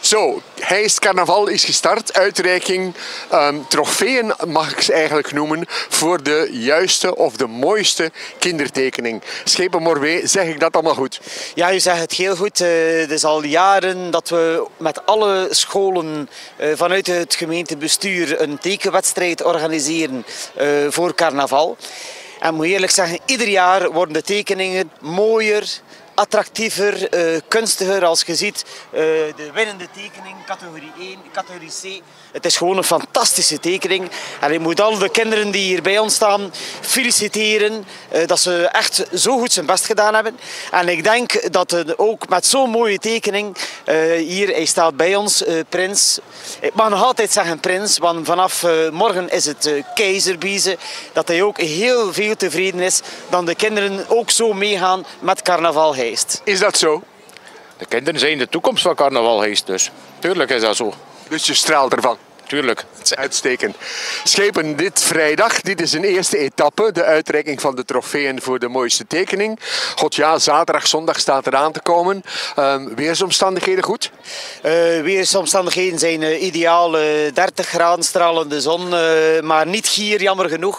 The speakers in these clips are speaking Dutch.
Zo, Heist Carnaval is gestart. Uitreiking trofeeën mag ik ze eigenlijk noemen voor de juiste of de mooiste kindertekening. Schepen Morwee, zeg ik dat allemaal goed? Ja, u zegt het heel goed. Het is al jaren dat we met alle scholen vanuit het gemeentebestuur een tekenwedstrijd organiseren voor carnaval. En ik moet eerlijk zeggen, ieder jaar worden de tekeningen mooier, attractiever, kunstiger. Als je ziet, de winnende tekening, categorie 1, categorie C. Het is gewoon een fantastische tekening. En ik moet al de kinderen die hier bij ons staan feliciteren dat ze echt zo goed zijn best gedaan hebben. En ik denk dat ook met zo'n mooie tekening, hier, hij staat bij ons, Prins. Ik mag nog altijd zeggen Prins, want vanaf morgen is het Keizer Biezen. Dat hij ook heel veel tevreden is dat de kinderen ook zo meegaan met carnaval Heist. Is dat zo? De kinderen zijn de toekomst van carnaval Heist, dus tuurlijk is dat zo. Dus je straalt ervan? Tuurlijk. Uitstekend. Schepen, dit vrijdag, dit is een eerste etappe, de uitreiking van de trofeeën voor de mooiste tekening. God ja, zaterdag, zondag staat eraan te komen. Weersomstandigheden goed? Weersomstandigheden zijn ideaal, 30 graden stralende zon, maar niet hier, jammer genoeg.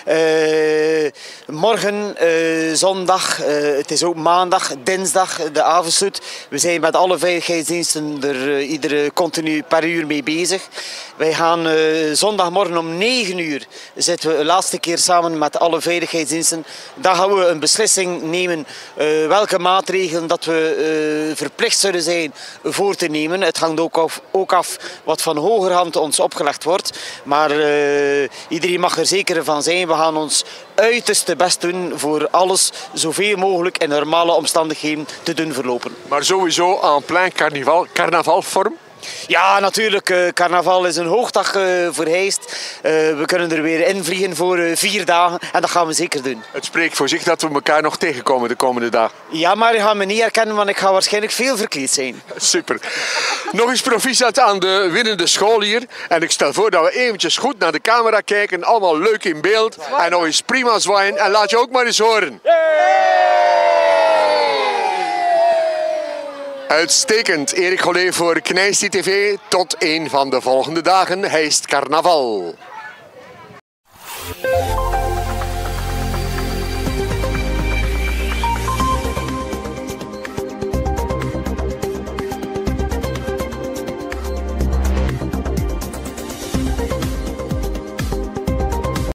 Morgen, zondag, het is ook maandag, dinsdag, de avondstoet. We zijn met alle veiligheidsdiensten er iedere continu per uur mee bezig. Wij gaan zondagmorgen om 9 uur zitten we de laatste keer samen met alle veiligheidsdiensten. Dan gaan we een beslissing nemen welke maatregelen dat we verplicht zullen zijn voor te nemen. Het hangt ook af wat van hogerhand ons opgelegd wordt. Maar iedereen mag er zeker van zijn. We gaan ons uiterste best doen voor alles zoveel mogelijk in normale omstandigheden te doen verlopen. Maar sowieso aan plein carnavalvorm? Ja, natuurlijk. Carnaval is een hoogdag voor Heist. We kunnen er weer invliegen voor 4 dagen en dat gaan we zeker doen. Het spreekt voor zich dat we elkaar nog tegenkomen de komende dagen. Ja, maar je gaat me niet herkennen, want ik ga waarschijnlijk veel verkleed zijn. Super. Nog eens proficiat aan de winnende school hier. En ik stel voor dat we eventjes goed naar de camera kijken. Allemaal leuk in beeld. En nog eens prima zwaaien. En laat je ook maar eens horen. Uitstekend. Erik Gollet voor Knijsti TV. Tot een van de volgende dagen. Heist Carnaval.